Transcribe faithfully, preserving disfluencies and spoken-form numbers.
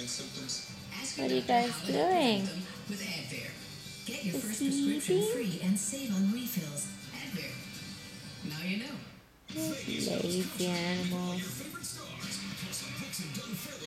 What are you guys doing? With Advair. Get your Is first he prescription eating? free and save on refills. Advair. Now you know. Lazy animal.